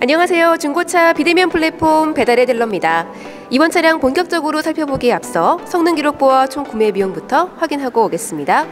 안녕하세요. 중고차 비대면 플랫폼 배달의 딜러입니다. 이번 차량 본격적으로 살펴보기에 앞서 성능 기록부와 총 구매 비용부터 확인하고 오겠습니다.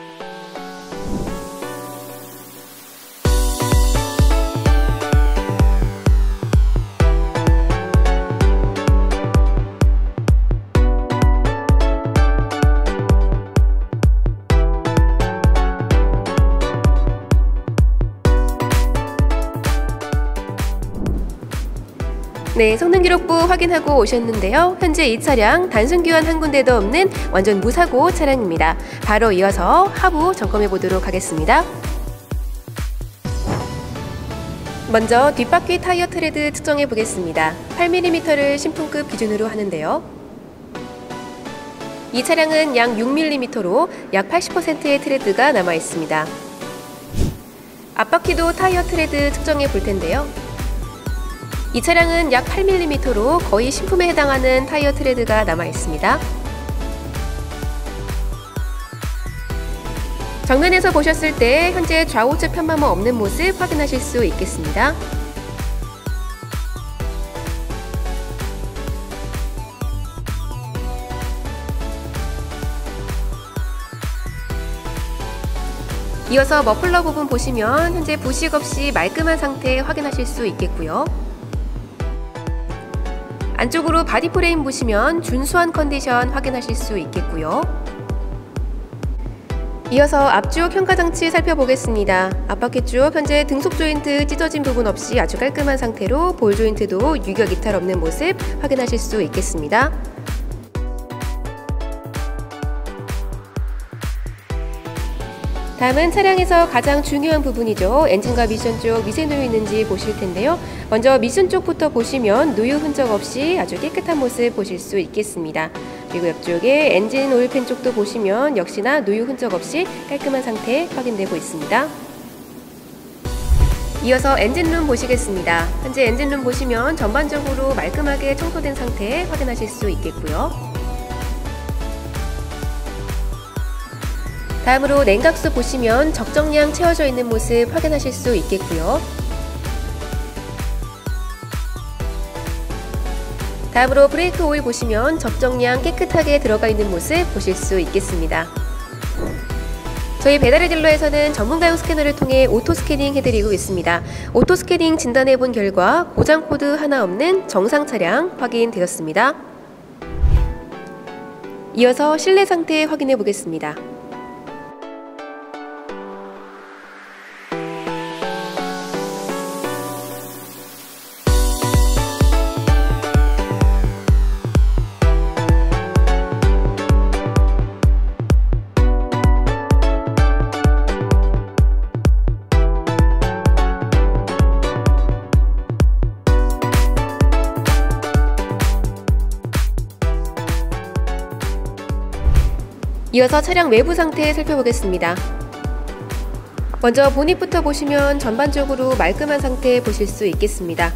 네, 성능 기록부 확인하고 오셨는데요. 현재 이 차량 단순 교환 한 군데도 없는 완전 무사고 차량입니다. 바로 이어서 하부 점검해 보도록 하겠습니다. 먼저 뒷바퀴 타이어 트레드 측정해 보겠습니다. 8mm를 신품급 기준으로 하는데요. 이 차량은 약 6mm로 약 80%의 트레드가 남아 있습니다. 앞바퀴도 타이어 트레드 측정해 볼 텐데요. 이 차량은 약 8mm로 거의 신품에 해당하는 타이어 트레드가 남아 있습니다. 정면에서 보셨을 때 현재 좌우측 편마모 없는 모습 확인하실 수 있겠습니다. 이어서 머플러 부분 보시면 현재 부식 없이 말끔한 상태 확인하실 수 있겠고요. 안쪽으로 바디 프레임 보시면 준수한 컨디션 확인하실 수 있겠고요. 이어서 앞쪽 현가장치 살펴보겠습니다. 앞바퀴 쪽 현재 등속 조인트 찢어진 부분 없이 아주 깔끔한 상태로 볼 조인트도 유격 이탈 없는 모습 확인하실 수 있겠습니다. 다음은 차량에서 가장 중요한 부분이죠. 엔진과 미션 쪽 미세 누유 있는지 보실 텐데요. 먼저 미션 쪽부터 보시면 누유 흔적 없이 아주 깨끗한 모습 보실 수 있겠습니다. 그리고 옆쪽에 엔진 오일팬 쪽도 보시면 역시나 누유 흔적 없이 깔끔한 상태 확인되고 있습니다. 이어서 엔진룸 보시겠습니다. 현재 엔진룸 보시면 전반적으로 말끔하게 청소된 상태 확인하실 수 있겠고요. 다음으로 냉각수 보시면 적정량 채워져 있는 모습 확인하실 수 있겠고요. 다음으로 브레이크 오일 보시면 적정량 깨끗하게 들어가 있는 모습 보실 수 있겠습니다. 저희 배달의 딜러에서는 전문가용 스캐너를 통해 오토 스캐닝 해드리고 있습니다. 오토 스캐닝 진단해 본 결과 고장 코드 하나 없는 정상 차량 확인되었습니다. 이어서 실내 상태 확인해 보겠습니다. 이어서 차량 외부 상태 살펴보겠습니다. 먼저 보닛부터 보시면 전반적으로 말끔한 상태 보실 수 있겠습니다.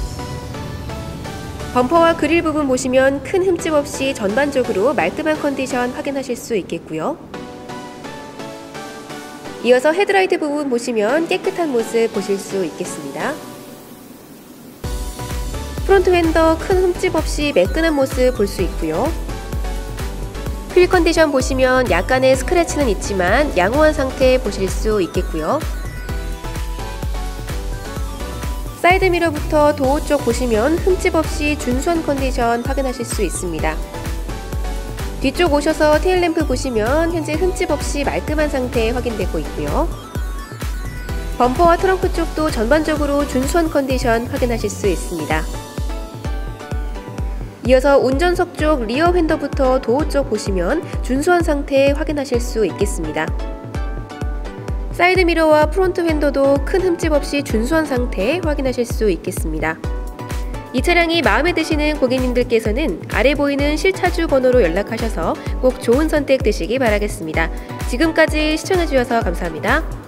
범퍼와 그릴 부분 보시면 큰 흠집 없이 전반적으로 말끔한 컨디션 확인하실 수 있겠고요. 이어서 헤드라이트 부분 보시면 깨끗한 모습 보실 수 있겠습니다. 프론트 휀더 큰 흠집 없이 매끈한 모습 볼 수 있고요. 휠 컨디션 보시면 약간의 스크래치는 있지만 양호한 상태 보실 수 있겠고요. 사이드미러부터 도어 쪽 보시면 흠집 없이 준수한 컨디션 확인하실 수 있습니다. 뒤쪽 오셔서 테일램프 보시면 현재 흠집 없이 말끔한 상태 확인되고 있고요. 범퍼와 트렁크 쪽도 전반적으로 준수한 컨디션 확인하실 수 있습니다. 이어서 운전석 쪽 리어 휀더부터 도어 쪽 보시면 준수한 상태 확인하실 수 있겠습니다. 사이드미러와 프론트 휀더도 큰 흠집 없이 준수한 상태 확인하실 수 있겠습니다. 이 차량이 마음에 드시는 고객님들께서는 아래 보이는 실차주 번호로 연락하셔서 꼭 좋은 선택 되시기 바라겠습니다. 지금까지 시청해주셔서 감사합니다.